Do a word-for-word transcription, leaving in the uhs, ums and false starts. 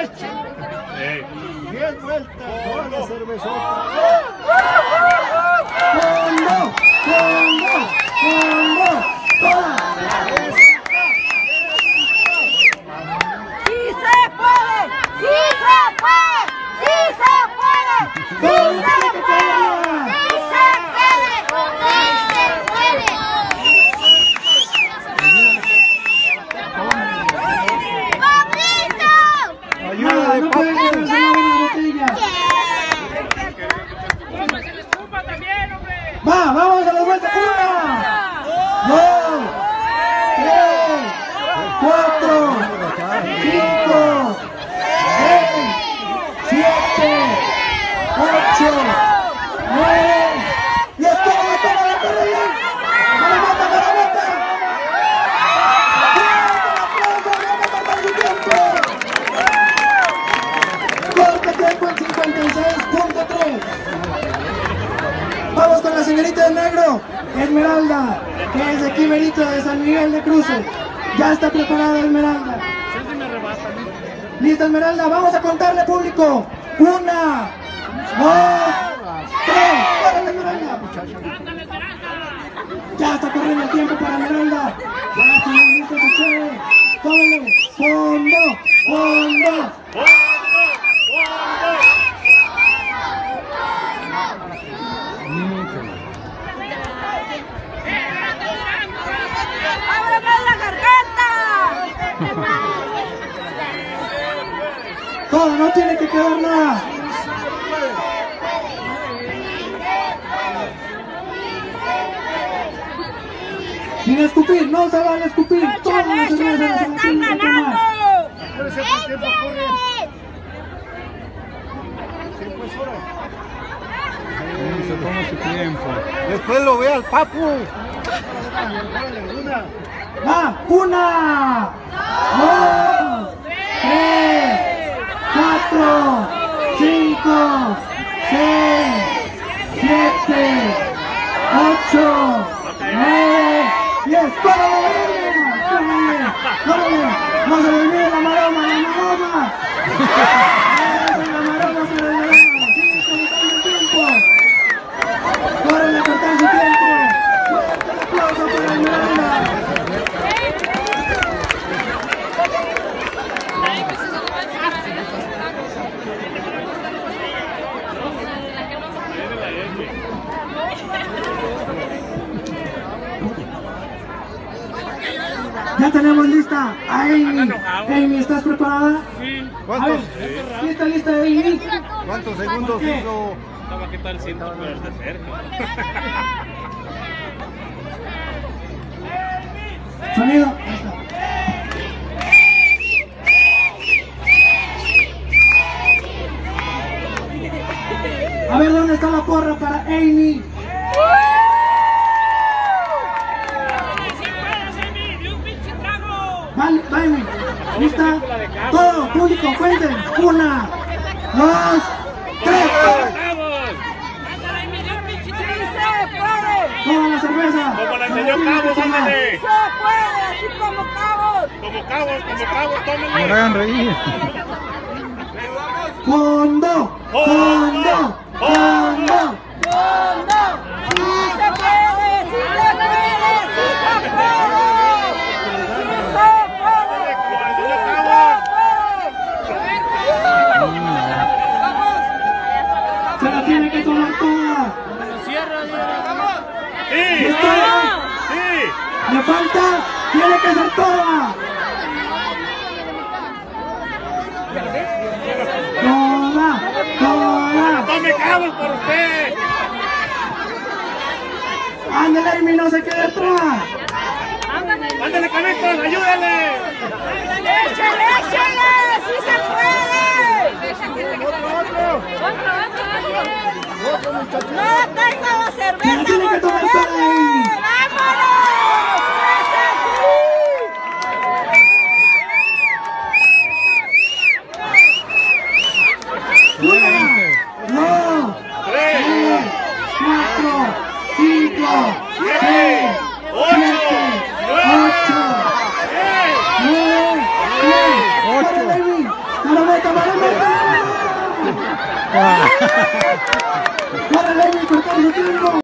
marcha. Diez vueltas. Hola, cervezota. ¡Fondo! ¡Fondo! ¡Fondo! ¡Toda! ¡Sí se puede! ¡Sí se puede! ¡Sí se puede! ¡Todo ¡Sí tiene que quedar! ¡Sí se puede! ¡Sí se puede! ¡Papito! Ayuda de No pueden papi. relacionar en la botella. Va, vamos a la vuelta. Una, dos, tres, cuatro, cinco, seis, siete, ocho, nueve. Y es todo, todo, la corre bien. ¡Maramata, maramata! Corta tiempo en cincuenta y seis punto tres. Vamos con la señorita de negro, Esmeralda, que es de Quimerito de San Miguel de Cruces. Ya está preparada Esmeralda. Lista Esmeralda, vamos a contarle público. Una, dos, tres. ¡Órale, Esmeralda! Ya está corriendo el tiempo para Esmeralda. Ya está listo su chévere. ¡Cómele! ¡Fondo! ¡Fondo! ¡Ábreme la garganta! Todo, no tiene que quedar nada. Sin escupir, no se vale escupir. Todas las cervezas se las tienen que tomar. Se toma su tiempo. Después lo ve al papu. Va, una, dos, tres, cuatro, cinco, seis, siete, ocho, nueve, diez. ¡Córrele! ¡Córrele! ¡Córrele! ¡No se le olvide la maroma! ¡La maroma! ¡La maroma se le olvida! ¡Sigue contando el tiempo! ¡Córrele a cortar su tiempo! ¡Fuerte el aplauso para Esmeralda! Ya tenemos lista a Amy. Amy, ¿estás preparada? Sí. A ¿Cuántos, ver, ¿lista, lista, Amy? ¿Cuántos segundos ¿Qué? hizo? Estaba qué tal siento pero de cerca. Sonido. Ahí está. A ver, ¿dónde está la porra para Amy? Vale, vale, ¿lista? Todo, público, cuenten. Una, dos, tres. Toda la cerveza. Como la enseñó Cabos, ándale. ¡Se puede! ¡Así como cabos! Como Cabos, como Cabos, tómenle. No hagan reír. Fondo, fondo, fondo. ¡Fondo! ¡Sí se puede! ¡Sí se puede! ¡Sí se puede! ¡Sí se puede! Como la enseñó ¡Sí Cabos. se puede! Se la tiene que tomar toda. Sí, ¿Listo? sí. Le falta, tiene que ser toda. Toda, toda. Tome Cabos por usted. Ándale, Amy, no se quede atrás. Ándale, Carlitos, ayúdale. ¡Échale, échale! ¡Sí se puede! ¡No tengo la cerveza! Se la tiene que tomar toda, Amy. ¡Vámonos! Una, dos, Tres, tres, cuatro, cinco, seis, siete, ocho, nueve, diez. ¡Órale, Amy! ¡Marameta, Para Lenin, cortar su tiempo.